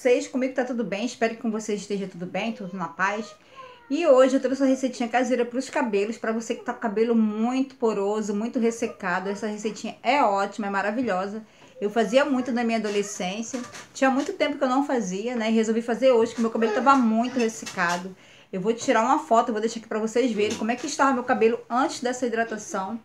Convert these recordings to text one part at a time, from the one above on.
vocês? Comigo tá tudo bem, espero que com vocês esteja tudo bem, tudo na paz. E hoje eu trouxe uma receitinha caseira para os cabelos, para você que tá com o cabelo muito poroso, muito ressecado. Essa receitinha é ótima, é maravilhosa. Eu fazia muito na minha adolescência, tinha muito tempo que eu não fazia, né? E resolvi fazer hoje, que meu cabelo tava muito ressecado. Eu vou tirar uma foto, eu vou deixar aqui para vocês verem como é que estava meu cabelo antes dessa hidratação.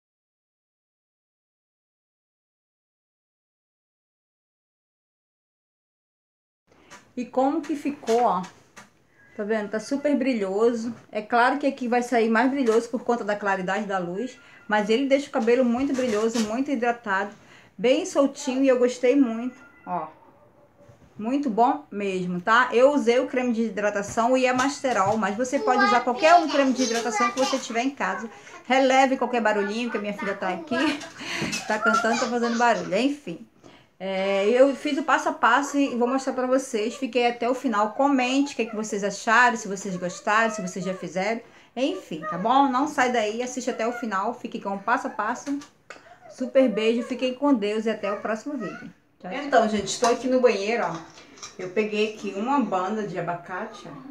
E como que ficou, ó. Tá vendo? Tá super brilhoso. É claro que aqui vai sair mais brilhoso por conta da claridade da luz. Mas ele deixa o cabelo muito brilhoso, muito hidratado. Bem soltinho e eu gostei muito, ó. Muito bom mesmo, tá? Eu usei o creme de hidratação, o Iamasterol, mas você pode usar qualquer um creme de hidratação que você tiver em casa. Releve qualquer barulhinho, que a minha filha tá aqui. Tá cantando, tá fazendo barulho. Enfim. Eu fiz o passo a passo e vou mostrar pra vocês. Fiquei até o final. Comente o que vocês acharam, se vocês gostaram, se vocês já fizeram. Enfim, tá bom? Não sai daí, assiste até o final. Fique com o passo a passo. Super beijo, fiquem com Deus e até o próximo vídeo. Tchau, tchau. Então, gente, estou aqui no banheiro, ó. Eu peguei aqui uma banda de abacate, ó.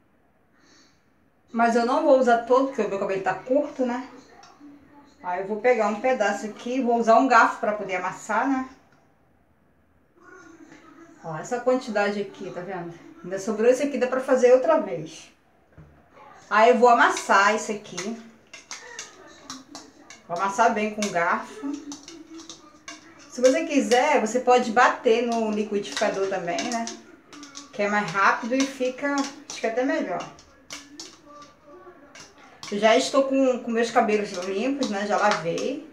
Mas eu não vou usar todo, porque o meu cabelo tá curto, né? Aí eu vou pegar um pedaço aqui, vou usar um garfo pra poder amassar, né? Ó, essa quantidade aqui, tá vendo? Ainda sobrou esse aqui, dá pra fazer outra vez. Aí eu vou amassar isso aqui. Vou amassar bem com o garfo. Se você quiser, você pode bater no liquidificador também, né? Que é mais rápido e fica, acho que até melhor. Eu já estou com meus cabelos limpos, né? Já lavei.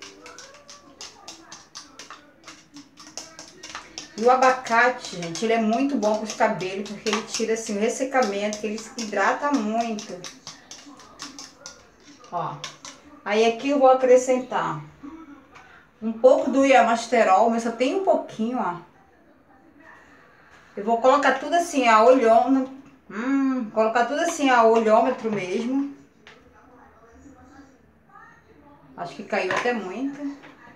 E o abacate, gente, ele é muito bom para os cabelos, porque ele tira, assim, o ressecamento, que ele se hidrata muito. Ó. Aí aqui eu vou acrescentar um pouco do Iamasterol, mas só tem um pouquinho, ó. Eu vou colocar tudo assim a olhômetro. Colocar tudo assim a olhômetro mesmo. Acho que caiu até muito.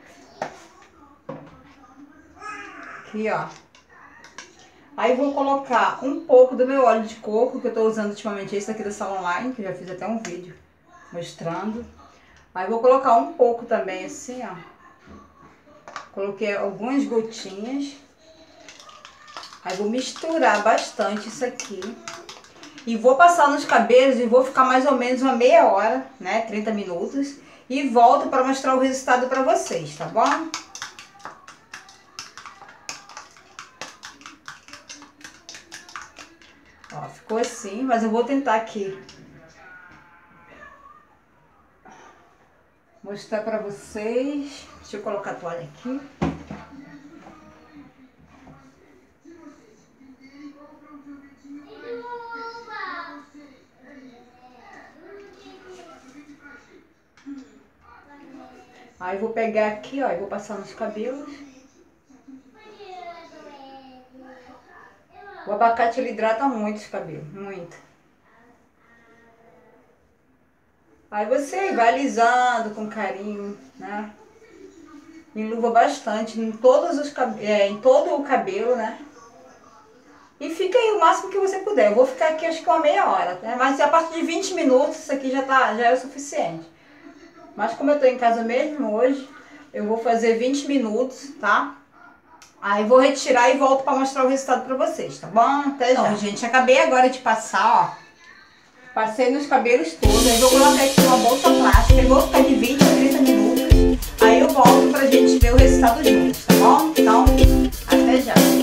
Aqui, ó. Aí vou colocar um pouco do meu óleo de coco, que eu tô usando ultimamente esse aqui da Salon Line, que eu já fiz até um vídeo mostrando. Aí vou colocar um pouco também assim, ó. Coloquei algumas gotinhas. Aí vou misturar bastante isso aqui. E vou passar nos cabelos e vou ficar mais ou menos uma meia hora, né? 30 minutos. E volto para mostrar o resultado para vocês, tá bom? Ó, ficou assim, mas eu vou tentar aqui mostrar pra vocês. Deixa eu colocar a toalha aqui. Aí vou pegar aqui, ó, e vou passar nos cabelos. O abacate, ele hidrata muito os cabelos, muito. Aí você vai alisando com carinho, né? Enluva bastante em todos os em todo o cabelo, né? E fica aí o máximo que você puder. Eu vou ficar aqui acho que uma meia hora, né? Mas a partir de 20 minutos isso aqui já é o suficiente. Mas como eu tô em casa mesmo hoje, eu vou fazer 20 minutos, tá? Aí vou retirar e volto pra mostrar o resultado pra vocês, tá bom? Até já. Então, gente, acabei agora de passar, ó. Passei nos cabelos todos. Aí vou colocar aqui uma bolsa plástica e vou ficar de 20 a 30 minutos. Aí eu volto pra gente ver o resultado juntos, tá bom? Então, até já.